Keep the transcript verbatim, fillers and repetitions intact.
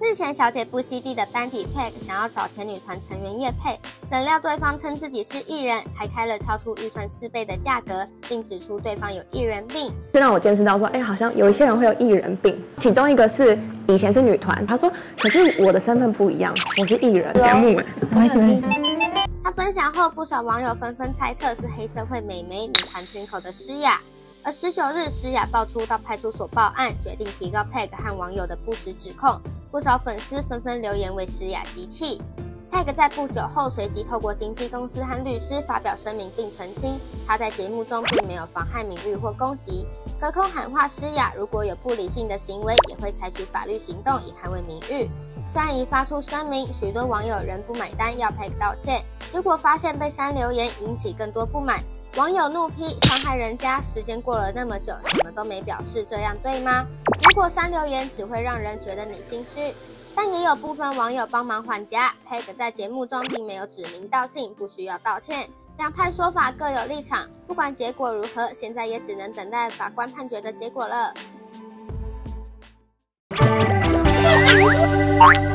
日前，小姐不惜地的班底 Peg 想要找前女团成员业配，怎料对方称自己是艺人，还开了超出预算四倍的价格，并指出对方有艺人病。 这让我见识到说，哎、欸，好像有一些人会有艺人病。其中一个是以前是女团，她说，可是我的身份不一样，我是艺人。节目哎， 我还喜欢。 她分享后，不少网友纷纷猜测是黑社会美眉女团 Twinkle 的诗雅。而十九日，诗雅爆出到派出所报案，决定提告 Peg 和网友的不实指控。不少粉丝纷纷留言为诗雅集气。Peg 在不久后随即透过经纪公司和律师发表声明并澄清，他在节目中并没有妨害名誉或攻击，隔空喊话诗雅如果有不理性的行为，也会采取法律行动以捍卫名誉。虽然已发出声明，许多网友仍不买单，要 Peg 道歉，结果发现被删留言，引起更多不满。网友怒批伤害人家，时间过了那么久，什么都没表示，这样对吗？如果删留言只会让人觉得你心虚。但也有部分网友帮忙还价 ，Peg 在节目中并没有指名道姓，不需要道歉。两派说法各有立场，不管结果如何，现在也只能等待法官判决的结果了。